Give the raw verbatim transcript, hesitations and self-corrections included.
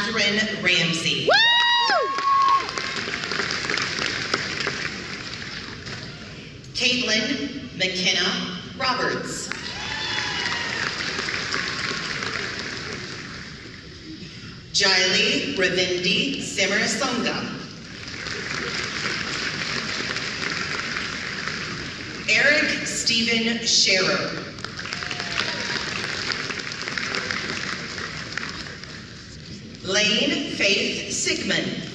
Catherine Ramsey. Caitlin McKenna Roberts. Jiley Ravindi Simarasunga. Eric Stephen Scherer. Lane Faith Sigmund.